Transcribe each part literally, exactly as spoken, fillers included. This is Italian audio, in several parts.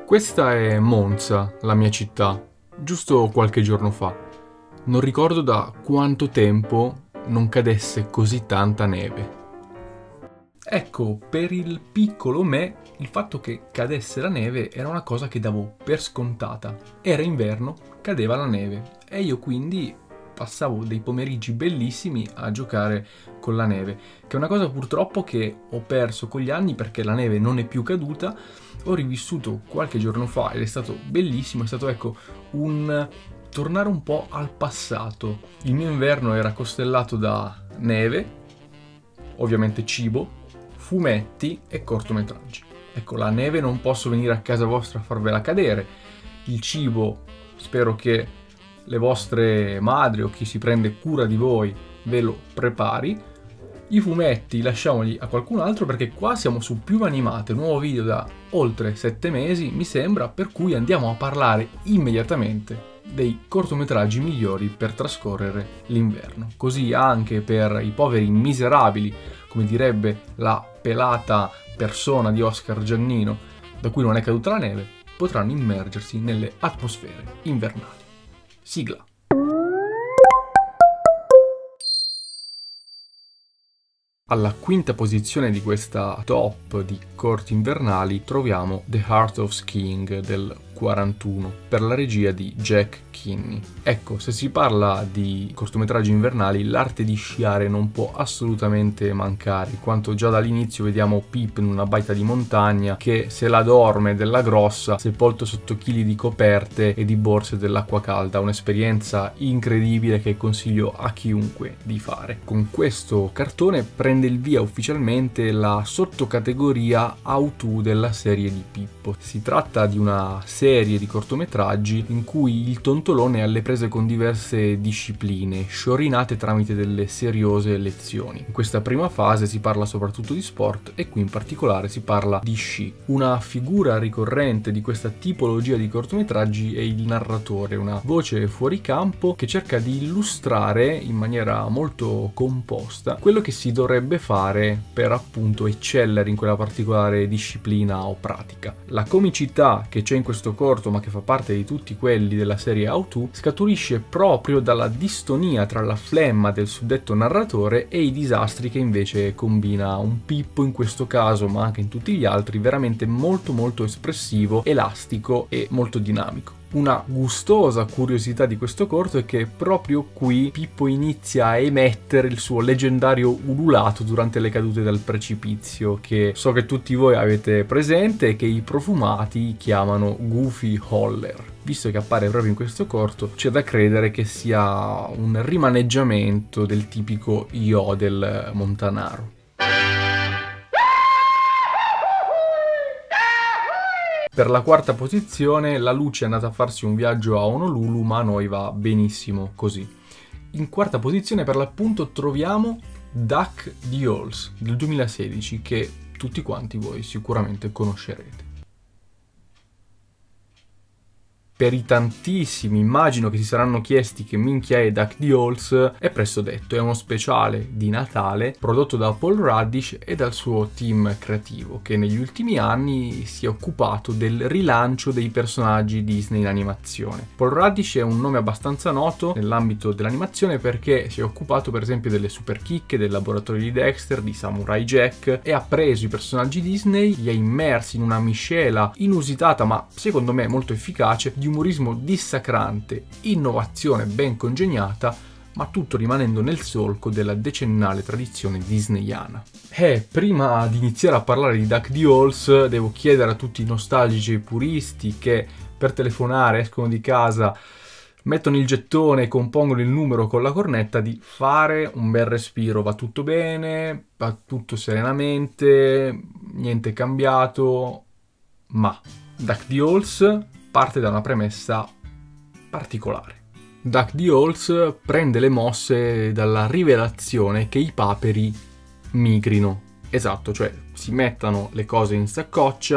Questa è Monza, la mia città, giusto qualche giorno fa. Non ricordo da quanto tempo non cadesse così tanta neve. Ecco, per il piccolo me, il fatto che cadesse la neve era una cosa che davo per scontata. Era inverno, cadeva la neve e io quindi passavo dei pomeriggi bellissimi a giocare con la neve, che è una cosa purtroppo che ho perso con gli anni perché la neve non è più caduta. Ho rivissuto qualche giorno fa ed è stato bellissimo, è stato ecco un tornare un po' al passato. Il mio inverno era costellato da neve, ovviamente cibo, fumetti e cortometraggi. Ecco, la neve non posso venire a casa vostra a farvela cadere. Il cibo, spero che le vostre madri o chi si prende cura di voi ve lo prepari. I fumetti lasciamoli a qualcun altro perché qua siamo su Piume Animate, nuovo video da oltre sette mesi mi sembra, per cui andiamo a parlare immediatamente dei cortometraggi migliori per trascorrere l'inverno. Così anche per i poveri miserabili, come direbbe la pelata persona di Oscar Giannino, da cui non è caduta la neve, potranno immergersi nelle atmosfere invernali. Sigla. Alla quinta posizione di questa top di corti invernali troviamo The Art of Skiing del quarantuno per la regia di Jack Kinney. Ecco, se si parla di cortometraggi invernali, l'arte di sciare non può assolutamente mancare, in quanto già dall'inizio vediamo Pip in una baita di montagna che se la dorme della grossa, sepolto sotto chili di coperte e di borse dell'acqua calda, un'esperienza incredibile che consiglio a chiunque di fare. Con questo cartone prende il via ufficialmente la sottocategoria auto della serie di Pippo. Si tratta di una serie serie di cortometraggi in cui il tontolone è alle prese con diverse discipline, sciorinate tramite delle seriose lezioni. In questa prima fase si parla soprattutto di sport e qui in particolare si parla di sci. Una figura ricorrente di questa tipologia di cortometraggi è il narratore, una voce fuori campo che cerca di illustrare in maniera molto composta quello che si dovrebbe fare per appunto eccellere in quella particolare disciplina o pratica. La comicità che c'è in questo corto, ma che fa parte di tutti quelli della serie How To, scaturisce proprio dalla distonia tra la flemma del suddetto narratore e i disastri che invece combina un Pippo in questo caso, ma anche in tutti gli altri, veramente molto molto espressivo, elastico e molto dinamico. Una gustosa curiosità di questo corto è che proprio qui Pippo inizia a emettere il suo leggendario ululato durante le cadute dal precipizio, che so che tutti voi avete presente e che i profumati chiamano Goofy Holler. Visto che appare proprio in questo corto, c'è da credere che sia un rimaneggiamento del tipico yodel montanaro. Per la quarta posizione la luce è andata a farsi un viaggio a Honolulu, ma a noi va benissimo così. In quarta posizione per l'appunto troviamo Duck Duels del duemilasedici, che tutti quanti voi sicuramente conoscerete. Per i tantissimi, immagino che si saranno chiesti che minchia è Duck Duels, è presto detto, è uno speciale di Natale prodotto da Paul Rudish e dal suo team creativo, che negli ultimi anni si è occupato del rilancio dei personaggi Disney in animazione. Paul Rudish è un nome abbastanza noto nell'ambito dell'animazione perché si è occupato per esempio delle Super Chicche, del laboratorio di Dexter, di Samurai Jack, e ha preso i personaggi Disney, li ha immersi in una miscela inusitata ma secondo me molto efficace di umorismo dissacrante, innovazione ben congegnata, ma tutto rimanendo nel solco della decennale tradizione disneyana. E prima di iniziare a parlare di Duck Duels, devo chiedere a tutti i nostalgici e puristi che per telefonare escono di casa, mettono il gettone e compongono il numero con la cornetta di fare un bel respiro. Va tutto bene, va tutto serenamente, niente è cambiato, ma Duck Duels parte da una premessa particolare. Duck Duels prende le mosse dalla rivelazione che i paperi migrino. Esatto, cioè si mettano le cose in saccoccia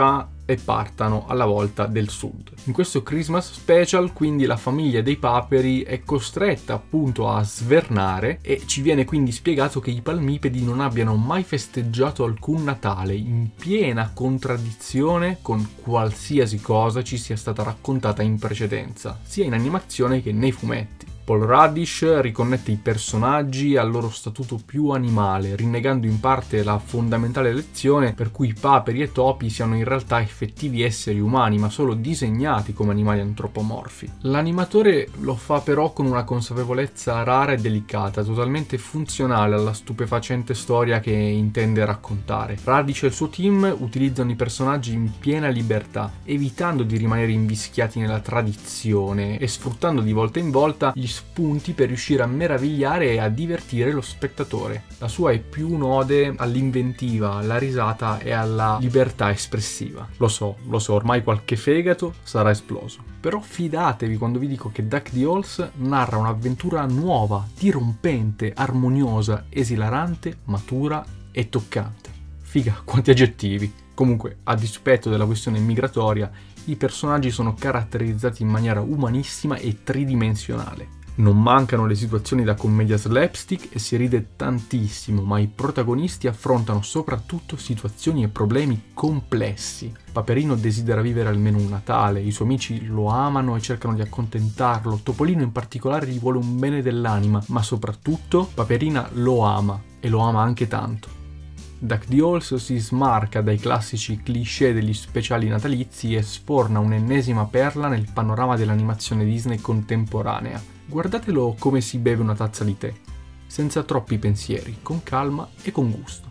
e partano alla volta del sud. In questo Christmas special quindi la famiglia dei paperi è costretta appunto a svernare e ci viene quindi spiegato che i palmipedi non abbiano mai festeggiato alcun Natale, in piena contraddizione con qualsiasi cosa ci sia stata raccontata in precedenza, sia in animazione che nei fumetti. Paul Radish riconnette i personaggi al loro statuto più animale, rinnegando in parte la fondamentale lezione per cui paperi e topi siano in realtà effettivi esseri umani, ma solo disegnati come animali antropomorfi. L'animatore lo fa però con una consapevolezza rara e delicata, totalmente funzionale alla stupefacente storia che intende raccontare. Radish e il suo team utilizzano i personaggi in piena libertà, evitando di rimanere invischiati nella tradizione e sfruttando di volta in volta gli spunti per riuscire a meravigliare e a divertire lo spettatore. La sua è più un'ode all'inventiva, alla risata e alla libertà espressiva. Lo so, lo so, ormai qualche fegato sarà esploso. Però fidatevi quando vi dico che Duck the Halls narra un'avventura nuova, dirompente, armoniosa, esilarante, matura e toccante. Figa, quanti aggettivi! Comunque, a dispetto della questione migratoria, i personaggi sono caratterizzati in maniera umanissima e tridimensionale. Non mancano le situazioni da commedia slapstick e si ride tantissimo, ma i protagonisti affrontano soprattutto situazioni e problemi complessi. Paperino desidera vivere almeno un Natale, i suoi amici lo amano e cercano di accontentarlo, Topolino in particolare gli vuole un bene dell'anima, ma soprattutto Paperina lo ama e lo ama anche tanto. Duck the Halls si smarca dai classici cliché degli speciali natalizi e sforna un'ennesima perla nel panorama dell'animazione Disney contemporanea. Guardatelo come si beve una tazza di tè, senza troppi pensieri, con calma e con gusto.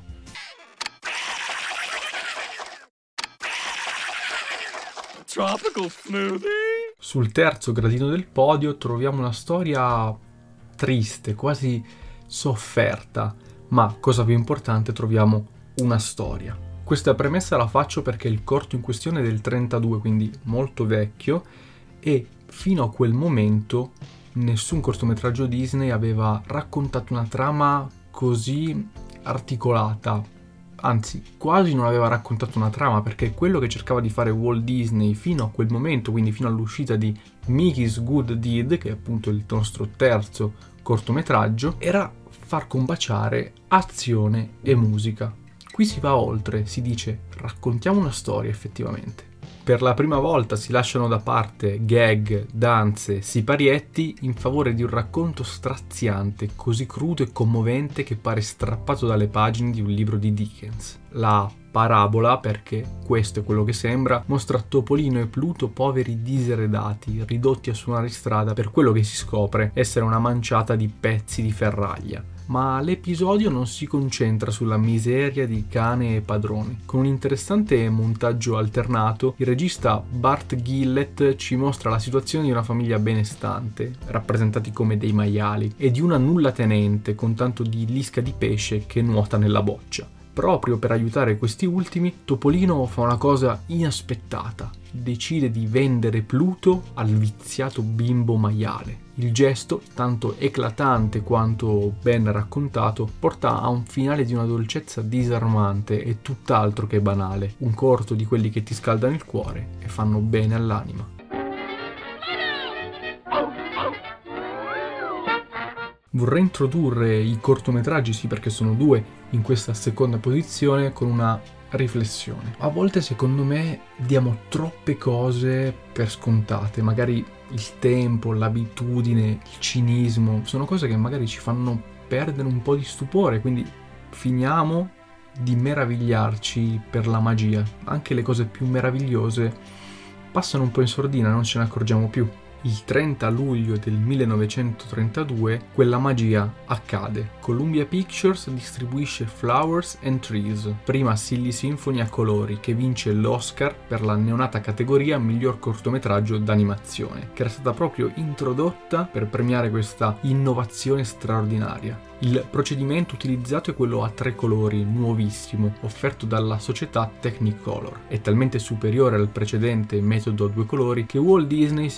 Tropical smoothie. Sul terzo gradino del podio troviamo una storia triste, quasi sofferta, ma cosa più importante troviamo una storia. Questa premessa la faccio perché il corto in questione è del trentadue, quindi molto vecchio, e fino a quel momento nessun cortometraggio Disney aveva raccontato una trama così articolata, anzi quasi non aveva raccontato una trama, perché quello che cercava di fare Walt Disney fino a quel momento, quindi fino all'uscita di Mickey's Good Deed, che è appunto il nostro terzo cortometraggio, era far combaciare azione e musica. Qui si va oltre, si dice raccontiamo una storia effettivamente. Per la prima volta si lasciano da parte gag, danze, siparietti in favore di un racconto straziante, così crudo e commovente che pare strappato dalle pagine di un libro di Dickens. La parabola, perché questo è quello che sembra, mostra Topolino e Pluto poveri diseredati, ridotti a suonare strada per quello che si scopre essere una manciata di pezzi di ferraglia. Ma l'episodio non si concentra sulla miseria di cane e padrone. Con un interessante montaggio alternato, il regista Bart Gillett ci mostra la situazione di una famiglia benestante, rappresentati come dei maiali, e di una nullatenente con tanto di lisca di pesce che nuota nella boccia. Proprio per aiutare questi ultimi, Topolino fa una cosa inaspettata. Decide di vendere Pluto al viziato bimbo maiale. Il gesto, tanto eclatante quanto ben raccontato, porta a un finale di una dolcezza disarmante e tutt'altro che banale. Un corto di quelli che ti scaldano il cuore e fanno bene all'anima. Vorrei introdurre i cortometraggi, sì perché sono due, in questa seconda posizione con una riflessione. A volte secondo me diamo troppe cose per scontate, magari il tempo, l'abitudine, il cinismo, sono cose che magari ci fanno perdere un po' di stupore, quindi finiamo di meravigliarci per la magia. Anche le cose più meravigliose passano un po' in sordina, non ce ne accorgiamo più. Il trenta luglio del millenovecentotrentadue quella magia accade. Columbia Pictures distribuisce Flowers and Trees, prima Silly Symphony a colori, che vince l'Oscar per la neonata categoria miglior cortometraggio d'animazione, che era stata proprio introdotta per premiare questa innovazione straordinaria. Il procedimento utilizzato è quello a tre colori, nuovissimo, offerto dalla società Technicolor. È talmente superiore al precedente metodo a due colori che Walt Disney si convince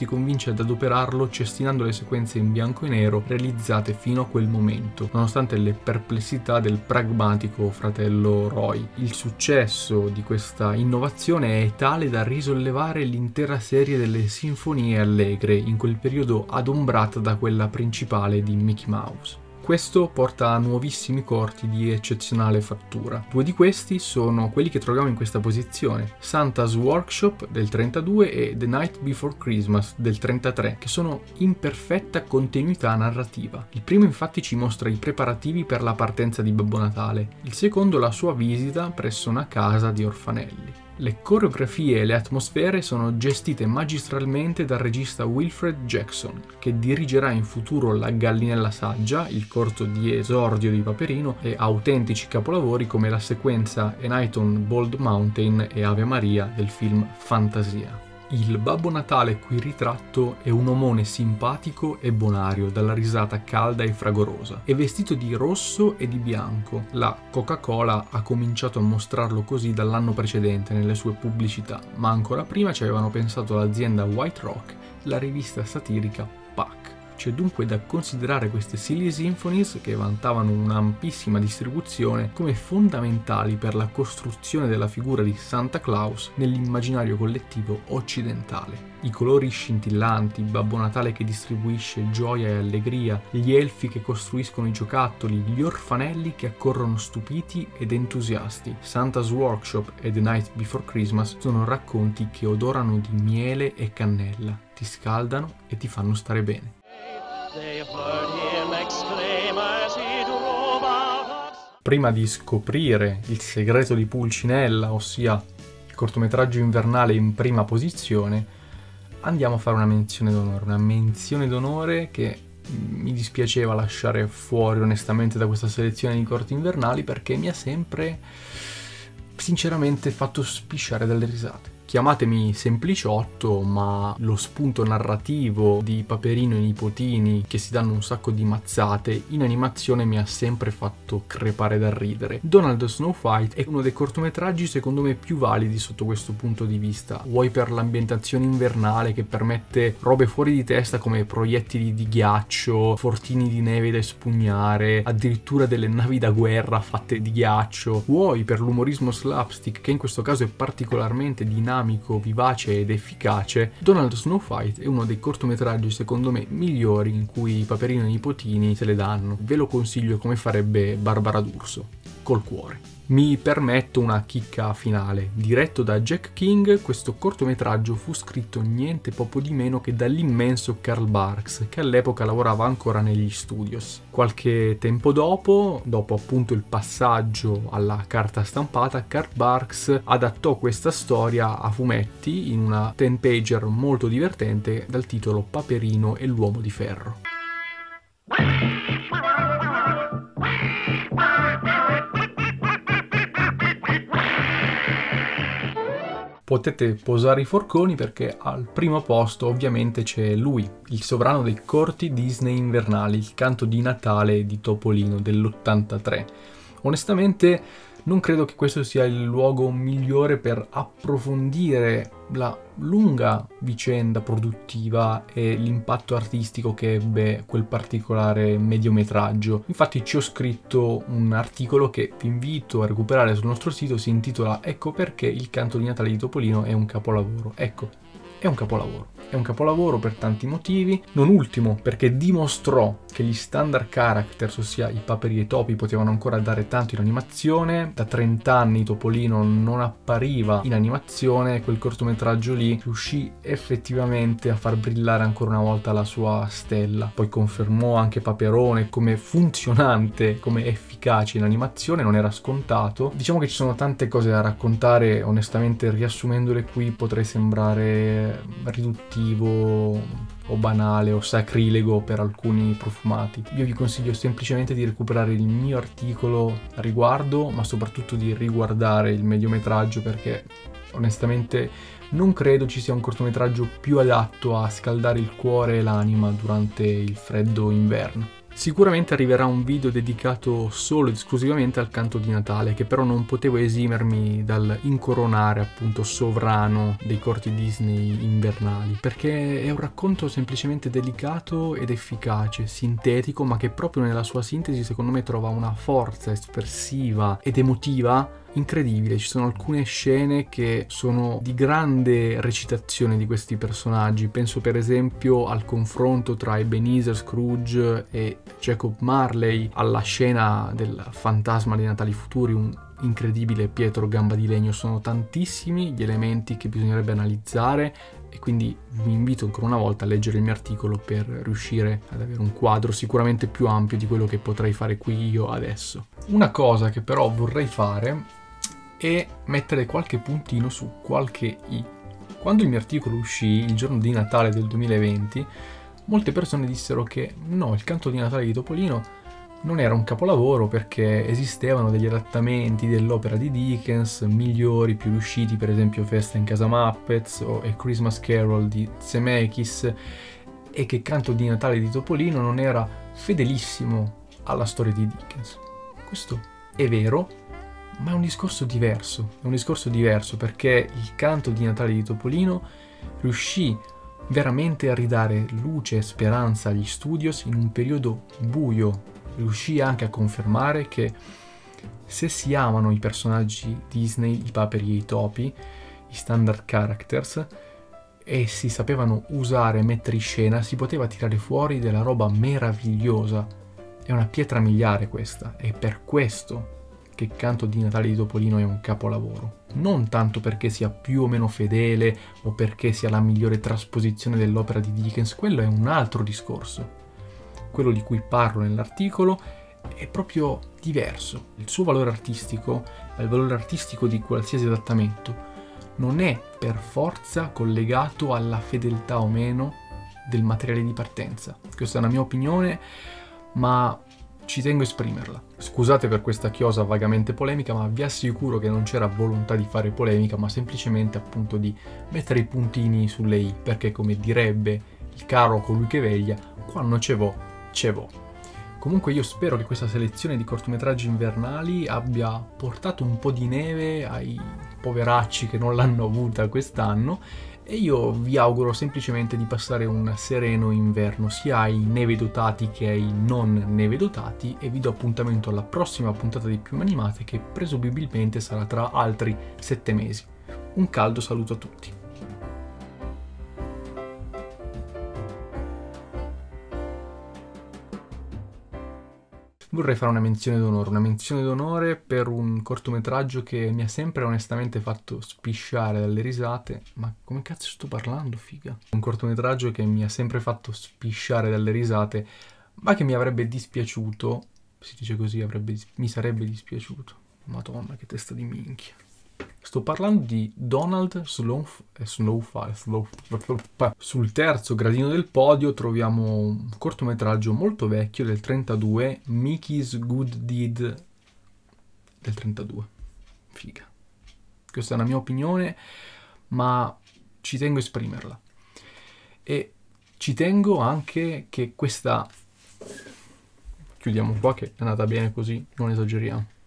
ad adoperarlo cestinando le sequenze in bianco e nero realizzate fino a quel momento, nonostante le perplessità del pragmatico fratello Roy. Il successo di questa innovazione è tale da risollevare l'intera serie delle sinfonie allegre, in quel periodo adombrata da quella principale di Mickey Mouse. Questo porta a nuovissimi corti di eccezionale fattura. Due di questi sono quelli che troviamo in questa posizione: Santa's Workshop del trentadue e The Night Before Christmas del trentatré, che sono in perfetta continuità narrativa. Il primo infatti ci mostra i preparativi per la partenza di Babbo Natale, il secondo la sua visita presso una casa di orfanelli. Le coreografie e le atmosfere sono gestite magistralmente dal regista Wilfred Jackson, che dirigerà in futuro La Gallinella Saggia, il corto di esordio di Paperino, e autentici capolavori come la sequenza A Night on Bald Mountain e Ave Maria del film Fantasia. Il Babbo Natale qui ritratto è un omone simpatico e bonario, dalla risata calda e fragorosa. È vestito di rosso e di bianco. La Coca-Cola ha cominciato a mostrarlo così dall'anno precedente nelle sue pubblicità, ma ancora prima ci avevano pensato l'azienda White Rock e la rivista satirica Puck. C'è dunque da considerare queste Silly Symphonies, che vantavano un'ampissima distribuzione, come fondamentali per la costruzione della figura di Santa Claus nell'immaginario collettivo occidentale. I colori scintillanti, Babbo Natale che distribuisce gioia e allegria, gli elfi che costruiscono i giocattoli, gli orfanelli che accorrono stupiti ed entusiasti. Santa's Workshop e The Night Before Christmas sono racconti che odorano di miele e cannella, ti scaldano e ti fanno stare bene. Prima di scoprire il segreto di Pulcinella, ossia il cortometraggio invernale in prima posizione, andiamo a fare una menzione d'onore, una menzione d'onore che mi dispiaceva lasciare fuori onestamente da questa selezione di corti invernali, perché mi ha sempre sinceramente fatto spisciare dalle risate. Chiamatemi sempliciotto, ma lo spunto narrativo di Paperino e i nipotini che si danno un sacco di mazzate in animazione mi ha sempre fatto crepare dal ridere. Donald Snow White è uno dei cortometraggi secondo me più validi sotto questo punto di vista, vuoi per l'ambientazione invernale che permette robe fuori di testa come proiettili di ghiaccio, fortini di neve da espugnare, addirittura delle navi da guerra fatte di ghiaccio, vuoi per l'umorismo slapstick che in questo caso è particolarmente dinamico, vivace ed efficace. Donald Snow White è uno dei cortometraggi secondo me migliori in cui Paperino e i nipotini se le danno. Ve lo consiglio come farebbe Barbara D'Urso, col cuore. Mi permetto una chicca finale. Diretto da Jack King, questo cortometraggio fu scritto niente poco di meno che dall'immenso Carl Barks, che all'epoca lavorava ancora negli studios. Qualche tempo dopo, dopo appunto il passaggio alla carta stampata, Carl Barks adattò questa storia a fumetti in una ten pager molto divertente dal titolo Paperino e l'uomo di ferro. Potete posare i forconi perché al primo posto ovviamente c'è lui, il sovrano dei corti Disney invernali, il canto di Natale di Topolino dell'ottantatré. Onestamente non credo che questo sia il luogo migliore per approfondire la lunga vicenda produttiva e l'impatto artistico che ebbe quel particolare mediometraggio. Infatti ci ho scritto un articolo che vi invito a recuperare sul nostro sito, si intitola "Ecco perché il canto di Natale di Topolino è un capolavoro". Ecco, è un capolavoro. È un capolavoro per tanti motivi, non ultimo perché dimostrò che gli standard characters, ossia i paperi e i topi, potevano ancora dare tanto in animazione. Da trenta anni Topolino non appariva in animazione e quel cortometraggio lì riuscì effettivamente a far brillare ancora una volta la sua stella. Poi confermò anche Paperone come funzionante, come efficace in animazione, non era scontato. Diciamo che ci sono tante cose da raccontare, onestamente riassumendole qui potrei sembrare riduttivo o banale o sacrilego per alcuni profumati. Io vi consiglio semplicemente di recuperare il mio articolo a riguardo, ma soprattutto di riguardare il mediometraggio, perché onestamente non credo ci sia un cortometraggio più adatto a scaldare il cuore e l'anima durante il freddo inverno. Sicuramente arriverà un video dedicato solo ed esclusivamente al canto di Natale, che però non potevo esimermi dal incoronare appunto sovrano dei corti Disney invernali, perché è un racconto semplicemente delicato ed efficace, sintetico, ma che proprio nella sua sintesi secondo me trova una forza espressiva ed emotiva incredibile. Ci sono alcune scene che sono di grande recitazione di questi personaggi. Penso per esempio al confronto tra Ebenezer Scrooge e Jacob Marley, alla scena del fantasma dei Natali futuri, un incredibile Pietro Gamba di Legno. Sono tantissimi gli elementi che bisognerebbe analizzare e quindi vi invito ancora una volta a leggere il mio articolo per riuscire ad avere un quadro sicuramente più ampio di quello che potrei fare qui io adesso. Una cosa che però vorrei fare e mettere qualche puntino su qualche i. Quando il mio articolo uscì il giorno di Natale del duemilaventi, molte persone dissero che no, il canto di Natale di Topolino non era un capolavoro perché esistevano degli adattamenti dell'opera di Dickens migliori, più riusciti, per esempio Festa in Casa Muppets o A Christmas Carol di Zemeckis, e che il canto di Natale di Topolino non era fedelissimo alla storia di Dickens. Questo è vero, ma è un discorso diverso, è un discorso diverso perché il canto di Natale di Topolino riuscì veramente a ridare luce e speranza agli studios in un periodo buio. Riuscì anche a confermare che se si amano i personaggi Disney, i paperi e i topi, i standard characters, e si sapevano usare e mettere in scena, si poteva tirare fuori della roba meravigliosa. È una pietra miliare questa, e per questo che il canto di Natale di Topolino è un capolavoro. Non tanto perché sia più o meno fedele o perché sia la migliore trasposizione dell'opera di Dickens, quello è un altro discorso. Quello di cui parlo nell'articolo è proprio diverso. Il suo valore artistico, il valore artistico di qualsiasi adattamento, non è per forza collegato alla fedeltà o meno del materiale di partenza. Questa è una mia opinione, ma ci tengo a esprimerla. Scusate per questa chiosa vagamente polemica, ma vi assicuro che non c'era volontà di fare polemica, ma semplicemente appunto di mettere i puntini sulle i, perché come direbbe il caro colui che veglia, quando c'è vo, c'è vo. Comunque io spero che questa selezione di cortometraggi invernali abbia portato un po' di neve ai poveracci che non l'hanno avuta quest'anno, e io vi auguro semplicemente di passare un sereno inverno sia ai neve dotati che ai non neve dotati, e vi do appuntamento alla prossima puntata di Piume Animate, che presumibilmente sarà tra altri sette mesi. Un caldo saluto a tutti. Vorrei fare una menzione d'onore, una menzione d'onore per un cortometraggio che mi ha sempre onestamente fatto spisciare dalle risate. Ma come cazzo sto parlando, figa? Un cortometraggio che mi ha sempre fatto spisciare dalle risate, ma che mi avrebbe dispiaciuto, si dice così, avrebbe, mi sarebbe dispiaciuto. Madonna, che testa di minchia. Sto parlando di Donald Snowf- Snowfall. Snowf- Sul terzo gradino del podio troviamo un cortometraggio molto vecchio del trentadue, Mickey's Good Deed del trentadue. Figa. Questa è una mia opinione, ma ci tengo a esprimerla. E ci tengo anche che questa... Chiudiamo qua che è andata bene così, non esageriamo.